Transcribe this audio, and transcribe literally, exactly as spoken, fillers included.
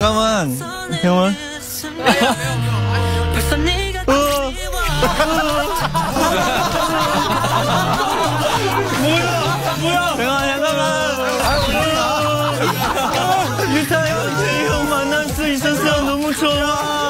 잠깐만, 형은? 뭐야? 뭐야? 형아, 잠깐만. 유타 형, 형 만날 수 있어서 너무 좋아.